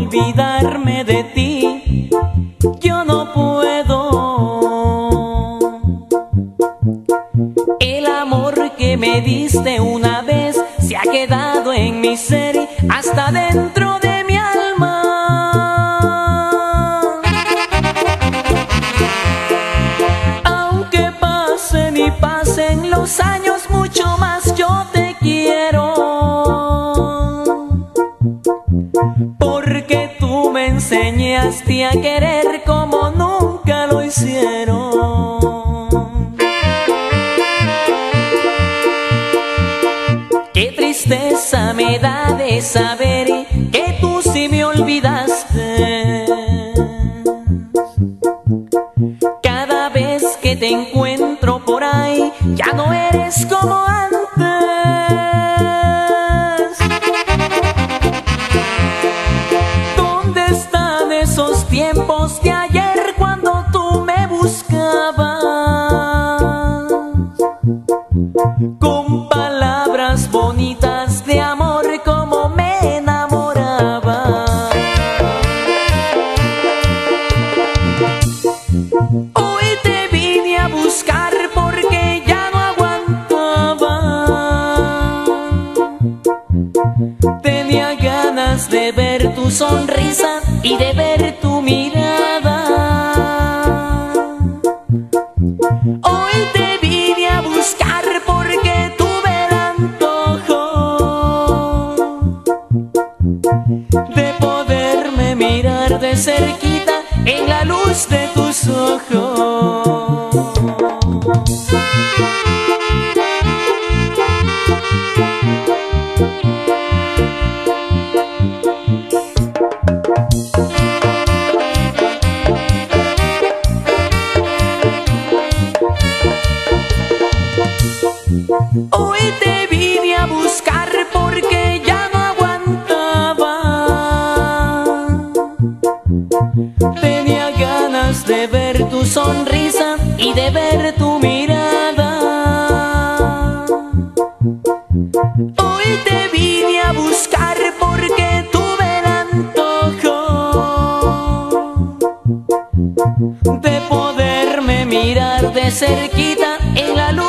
olvidarme de ti, yo no puedo. El amor que me diste una vez se ha quedado en mi ser hasta dentro de mi alma. Aunque pasen y pasen los años, mucho más yo te quiero, porque tú me enseñaste a querer como nunca lo hicieron. Qué tristeza me da de saber que tú sí me olvidaste. Cada vez que te encuentro por ahí, ya no eres como antes. ¿Dónde están esos tiempos de ayer cuando tú me buscabas? Con palabras bonitas de amor como me enamoraba. Hoy te vine a buscar porque ya no aguantaba. Tenía ganas de ver tu sonrisa y de ver tu mirada. Hoy te vine a buscar porque tuve el antojo de poderme mirar de cerquita en la luz de tus ojos. Hoy te vine a buscar porque ya no aguantaba. Tenía ganas de ver tu sonrisa y de ver tu mirada. Hoy te vine a buscar porque tuve el antojo de poderme mirar de cerquita en la luz